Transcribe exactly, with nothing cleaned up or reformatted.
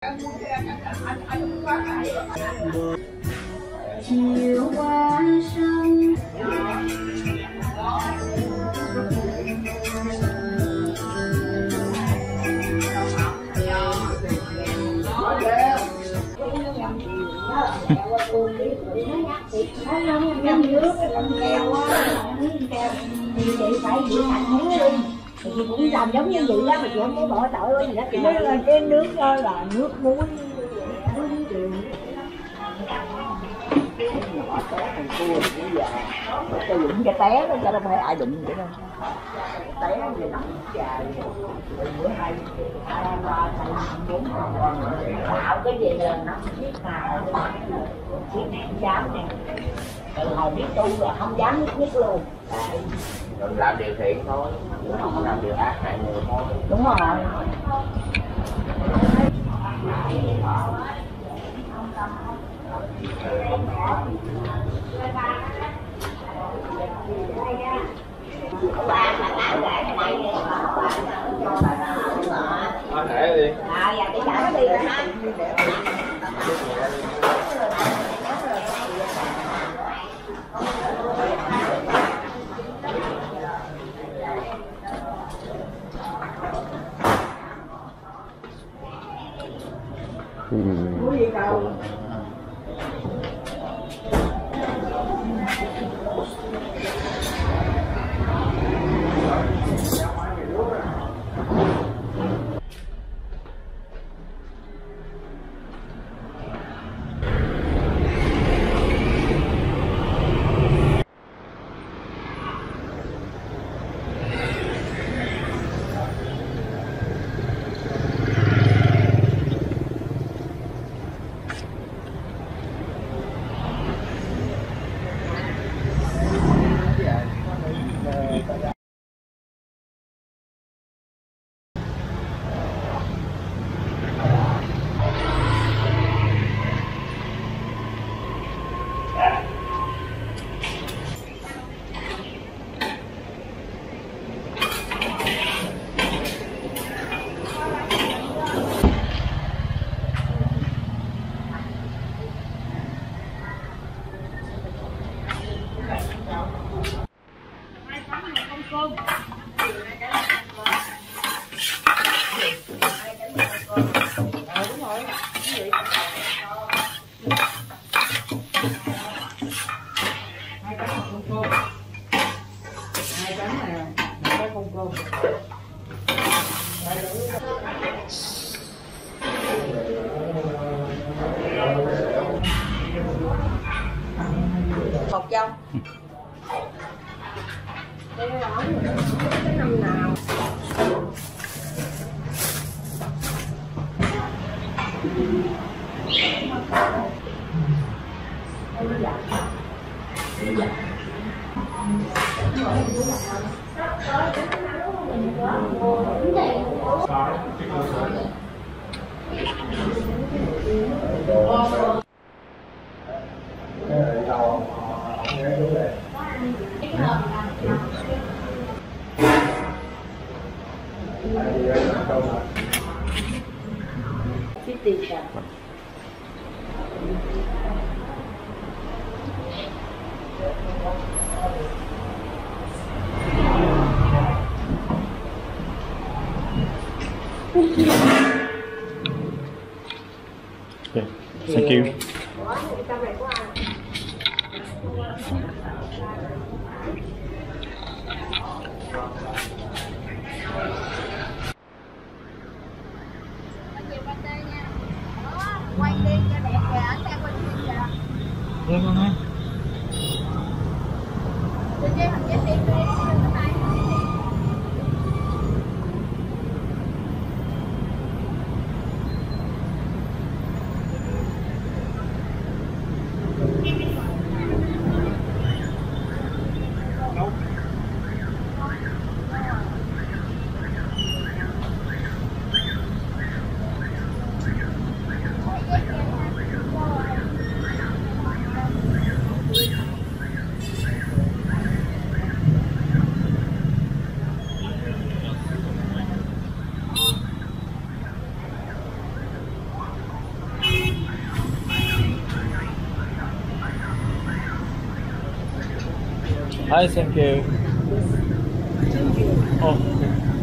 chiều qua sông thì chị phải giữ thành miếng luôn thì chị cũng làm giống như vậy đó mà chị không có bỏ tỏi ở gì đó chị nói là cái nước đó là nước muối muối đường nhỏ té thằng cua thì cũng giờ cho dụng cái té đó cho đâu phải ai đụng vậy đâu té gì nằm dài bữa hai hai ba bốn tạo cái gì là nó biết nào biết nè dám nè từ hồi biết tu là không dám nhất nhất luôn mình làm điều thiện thôi không làm điều ác hại người thôi. Đúng rồi. Anh thẻ đi. À dạ để trả nó đi rồi ha. Có gì đâu. Một trong đây là ống cái năm nào cái tiền cả. Okay. Thank you. Quay đi cho đẹp kìa, anh đang quay phim kìa. Dạ con ơi. Đi đi, thằng chết đi, đi đi, đi đi. Hi, thank you. Oh, okay.